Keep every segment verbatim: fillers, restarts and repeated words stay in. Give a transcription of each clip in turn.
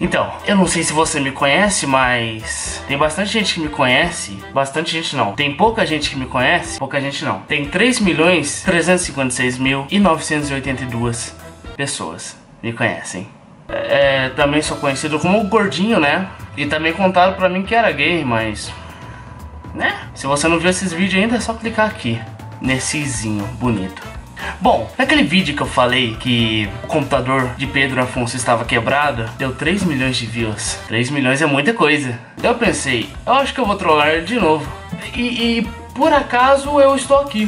Então, eu não sei se você me conhece, mas tem bastante gente que me conhece. Bastante gente não. Tem pouca gente que me conhece, pouca gente não. Tem três milhões trezentos e cinquenta e seis mil e novecentos e oitenta e duas pessoas me conhecem. É, também sou conhecido como o Gordinho, né? E também contaram pra mim que era gay, mas... né? Se você não viu esses vídeos ainda, é só clicar aqui, nesse izinho bonito. Bom, naquele vídeo que eu falei que o computador de Pedro Afonso estava quebrado, deu três milhões de views. três milhões é muita coisa. Eu pensei, eu acho que eu vou trollar ele de novo. E, e por acaso eu estou aqui.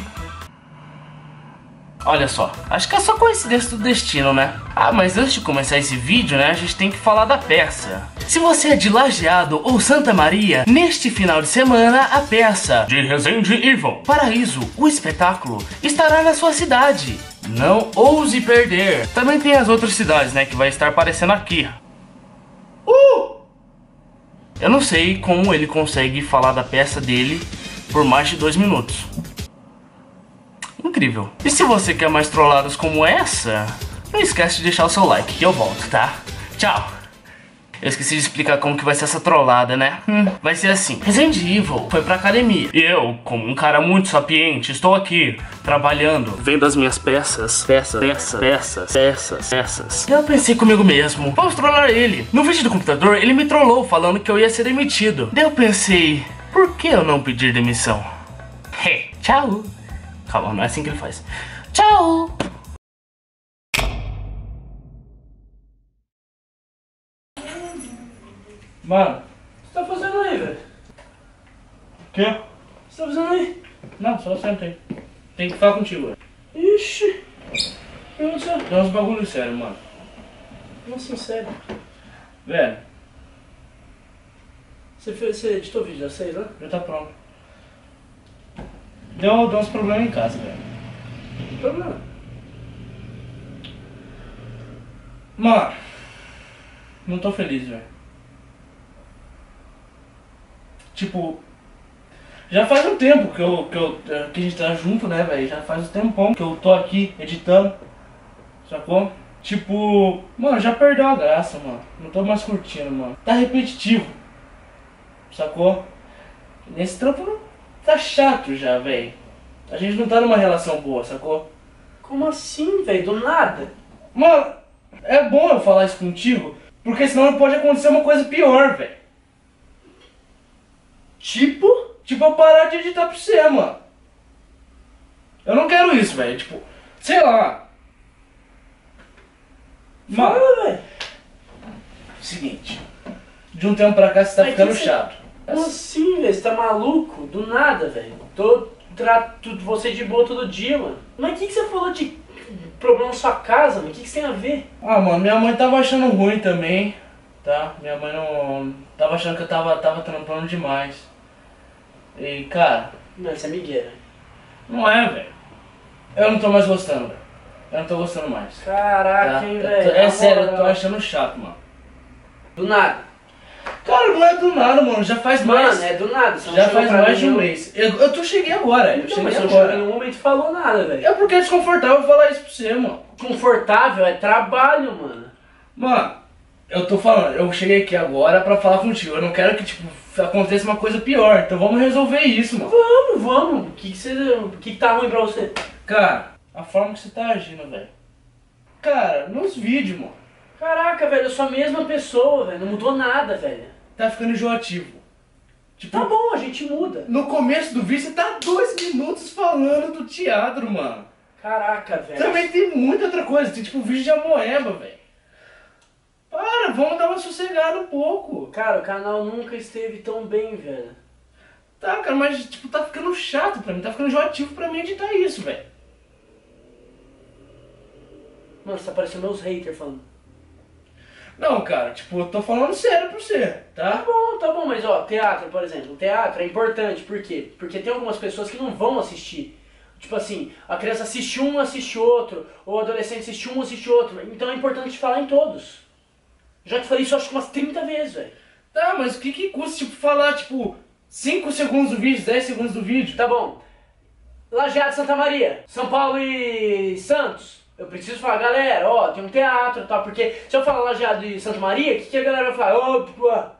Olha só, acho que é só coincidência do destino, né? Ah, mas antes de começar esse vídeo, né, a gente tem que falar da peça. Se você é de Lajeado ou Santa Maria, neste final de semana, a peça de Resende Evil Paraíso, o espetáculo, estará na sua cidade. Não ouse perder. Também tem as outras cidades, né, que vai estar aparecendo aqui. Uh! Eu não sei como ele consegue falar da peça dele por mais de dois minutos. Incrível. E se você quer mais trolladas como essa, não esquece de deixar o seu like que eu volto, tá? Tchau! Eu esqueci de explicar como que vai ser essa trollada, né? Hum, vai ser assim. Resident Evil foi pra academia. E eu, como um cara muito sapiente, estou aqui, trabalhando, vendo as minhas peças. Peças, peças, peças, peças, peças. E eu pensei comigo mesmo, vamos trollar ele. No vídeo do computador, ele me trollou falando que eu ia ser demitido. Daí eu pensei, por que eu não pedir demissão? Hey, tchau! Calma, não é assim que ele faz. Tchau! Mano, o que você tá fazendo aí, velho? O quê? O que você tá fazendo aí? Não, só senta aí. Tem que falar contigo, velho. Ixi! O que aconteceu? Tem uns bagulho sério, mano. Como assim, sério? Velho, Você, fez, você editou o vídeo, já sei, né? já tá pronto. Deu, deu uns problemas em casa, velho. Que problema? Mano, não tô feliz, velho. Tipo, já faz um tempo que, eu, que, eu, que a gente tá junto, né, velho? Já faz um tempão que eu tô aqui editando, sacou? Tipo, mano, já perdeu a graça, mano. Não tô mais curtindo, mano. Tá repetitivo, sacou? Nesse trampo tá chato já, velho. A gente não tá numa relação boa, sacou? Como assim, velho? Do nada? Mano, é bom eu falar isso contigo, porque senão pode acontecer uma coisa pior, velho. Tipo? Tipo, eu parar de editar pra você, mano. Eu não quero isso, velho. Tipo, sei lá. Mano, Fala, velho. seguinte. De um tempo pra cá você tá Mas ficando que cê- chato. Como assim, velho? Você tá maluco? Do nada, velho. Tô trato você de boa todo dia, mano. Mas o que, que você falou de problema na sua casa, mano? O que, que isso tem a ver? Ah, mano, minha mãe tava achando ruim também, tá? Minha mãe não... Tava achando que eu tava, tava trampando demais. E, cara... Não, isso é migué, velho. Não é, velho. Eu não tô mais gostando, velho. Eu não tô gostando mais. Caraca, Tá? hein, Eu velho. tô- É Na sério, eu tô moral. achando chato, mano. Do nada. Cara, não é do nada, mano. Já faz Mano, mais... é do nada. Você não Já chegou faz pra mais mim, de um não. mês. Eu, eu tô, cheguei agora, eu Então, cheguei mas você não chegou em agora. nenhum momento falou nada, velho. É porque é desconfortável falar isso pra você, mano. Confortável é trabalho, mano. Mano, eu tô falando, eu cheguei aqui agora pra falar contigo. Eu não quero que, tipo, aconteça uma coisa pior. Então vamos resolver isso, mano. Vamos, vamos. O que, que, você, o que, que tá ruim pra você? Cara, a forma que você tá agindo, velho. Cara, nos vídeos, mano. Caraca, velho, eu sou a mesma pessoa, velho. Não mudou nada, velho. Tá ficando enjoativo. Tipo, Tá bom, a gente muda. no começo do vídeo você tá dois minutos falando do teatro, mano. Caraca, velho. Também tem muita outra coisa. Tem tipo vídeo de amoeba, velho. Para, vamos dar uma sossegada um pouco. Cara, o canal nunca esteve tão bem, velho. Tá, cara, mas tipo, tá ficando chato pra mim, tá ficando enjoativo pra mim editar isso, velho. Mano, você tá parecendo meus haters falando. Não, cara, tipo, eu tô falando sério pra você, Tá tá? bom, tá bom, mas ó, teatro, por exemplo. Teatro é importante, por quê? Porque tem algumas pessoas que não vão assistir. Tipo assim, a criança assiste um, assiste outro. Ou o adolescente assiste um, assiste outro. Então é importante falar em todos. Já te falei isso acho que umas trinta vezes, velho. Tá, mas o que que custa, tipo, falar, tipo, cinco segundos do vídeo, dez segundos do vídeo? Tá bom. Lajeado, Santa Maria, São Paulo e Santos. Eu preciso falar, galera, ó, tem um teatro e tal, porque se eu falar Lajeado de Santa Maria, o que, que a galera vai falar? Opa!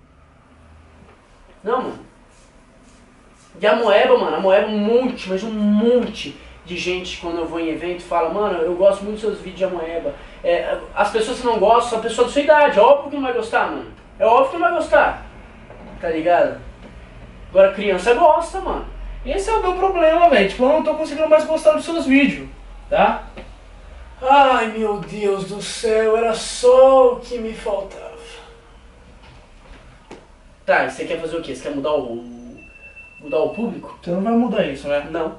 Não, mano. E a Moeba, mano, a Moeba, um monte, mas um monte de gente, quando eu vou em evento, fala, mano, eu gosto muito dos seus vídeos de Amoeba. É, as pessoas que não gostam são pessoas da sua idade, é óbvio que não vai gostar, mano. É óbvio que não vai gostar. Tá ligado? Agora criança gosta, mano. Esse é o meu problema, velho. Tipo, eu não tô conseguindo mais gostar dos seus vídeos, tá? Ai, meu Deus do céu, era só o que me faltava. Tá, e você quer fazer o quê? Você quer mudar o... mudar o público? Você não vai mudar isso, né? Não.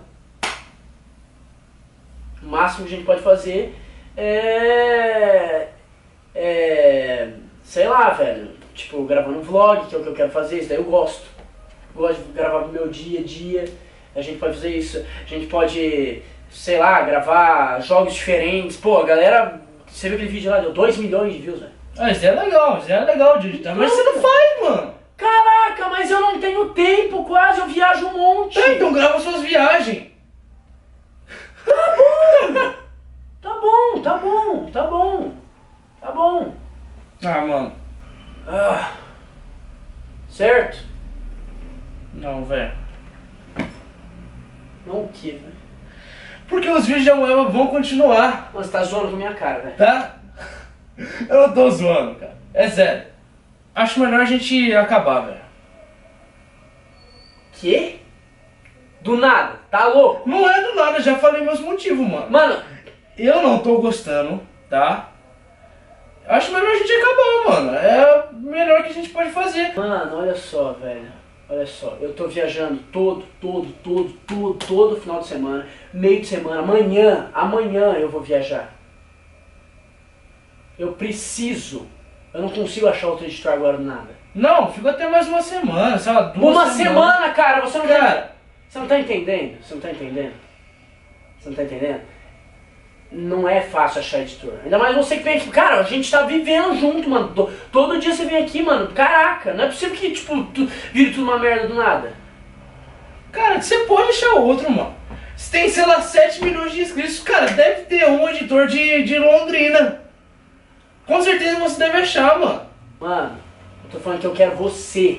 O máximo que a gente pode fazer é... é... sei lá, velho. Tipo, gravando um vlog, que é o que eu quero fazer, isso daí eu gosto. Gosto de gravar no meu dia a dia. A gente pode fazer isso. A gente pode, sei lá, gravar jogos diferentes. Pô, a galera... Você viu aquele vídeo lá? Deu dois milhões de views, velho. Ah, isso é legal, isso é legal de editar. Mas você não faz, mano. Caraca, mas eu não tenho tempo quase, eu viajo um monte. Tá, então grava suas viagens. Tá bom. Tá bom, tá bom, tá bom. Tá bom. Ah, mano. Ah, certo? Não, velho. Não o que, velho? Porque os vídeos de Amoeba vão continuar, Mano, você tá zoando com a minha cara, velho. tá? Eu não tô zoando, cara. É sério. Acho melhor a gente acabar, velho. Quê? Do nada, tá louco? Não é do nada, já falei meus motivos, mano. Mano, Eu não tô gostando, tá? Acho melhor a gente acabar, mano. É o melhor que a gente pode fazer. mano, olha só, velho. Olha só, eu tô viajando todo, todo, todo, todo, todo final de semana, meio de semana, amanhã, amanhã eu vou viajar. Eu preciso. Eu não consigo achar outro editor agora do nada. Não, fica até mais uma semana, sei lá, duas Uma semanas. semana, cara, você não Cara. tá. Você não tá entendendo? Você não tá entendendo? Você não tá entendendo? Não é fácil achar editor. Ainda mais você que vem aqui. Cara, a gente tá vivendo junto, mano. Tô- Todo dia você vem aqui, mano. Caraca, não é possível que, tipo, tu, vire tudo uma merda do nada. Cara, você pode achar outro, mano. Você tem, sei lá, sete milhões de inscritos. Cara, deve ter um editor de, de Londrina. Com certeza você deve achar, mano. Mano, eu tô falando que eu quero você.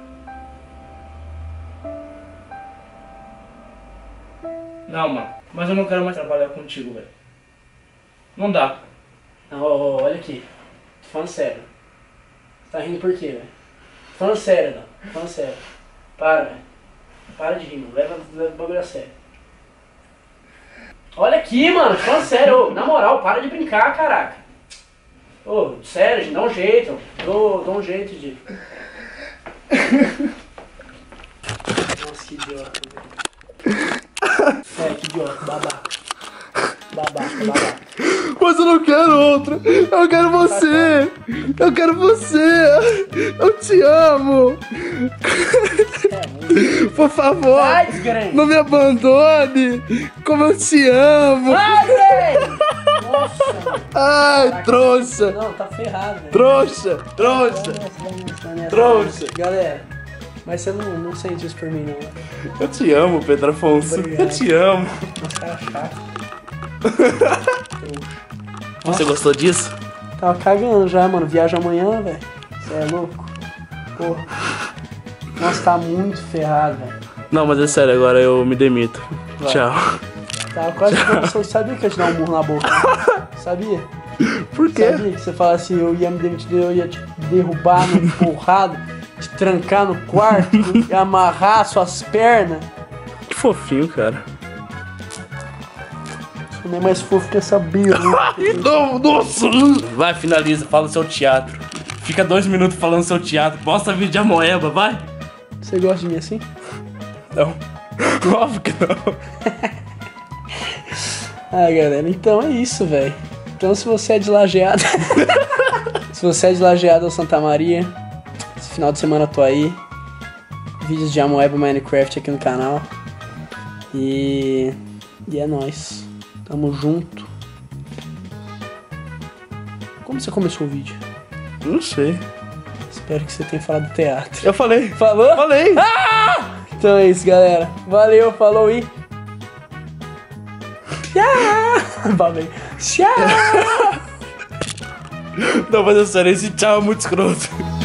Não, mano. Mas eu não quero mais trabalhar contigo, velho. Não dá. Não, ó, ó, olha aqui. Tô falando sério. Você tá rindo por quê, velho? Tô falando sério, não. Tô falando sério. Para, velho. Para de rir, mano. Leva, leva o bagulho a sério. Olha aqui, mano. Tô falando sério. Ô, na moral, para de brincar, caraca. Ô, sério, gente. Dá um jeito. Dou, dou um jeito de... Nossa, que idiota, velho. É, que idiota. Babaca. Babaca, babaca. Mas eu não quero outro. Eu quero você. Eu quero você. Eu te amo. Por favor, Vai, desgrande. não me abandone. Como eu te amo. Vai, velho! Nossa, mano. Ai, trouxa. Não, tá ferrado, velho. Trouxa, trouxa, Vai nessa, vai nessa, vai nessa. trouxa. Galera, mas você não, não sente isso por mim, não. Eu te amo, Pedro Afonso. Obrigado. Eu te amo. Nossa, cara chato. Você gostou disso? Tava cagando já, mano. Viaja amanhã, velho. Você é louco? Porra. Nossa, tá muito ferrado, velho. Não, mas é sério, agora eu me demito. Vai. Tchau. Tava quase que você sabia que eu ia te dar um murro na boca. Sabia? Por quê? Sabia que você fala assim, eu ia me demitir, eu ia te derrubar no porrado, te trancar no quarto, e amarrar suas pernas. Que fofinho, cara. Você não é mais fofo que essa birra. Não, nossa. Vai, finaliza, fala o seu teatro. Fica dois minutos falando seu teatro. Posta vídeo de Amoeba, vai. Você gosta de mim assim? Não. Óbvio que não. Ah, galera, então é isso, velho. Então se você é de Lajeado, se você é de Lajeado ou Santa Maria, esse final de semana eu tô aí. Vídeos de Amoeba Minecraft aqui no canal. E... E é nóis. Tamo junto. Como você começou o vídeo? Não sei. Espero que você tenha falado do teatro. Eu falei. Falou? Falei. Então é isso, galera. Valeu, falou e... Tchau! Babei. Tchau! Não, mas é sério, esse tchau é muito escroto.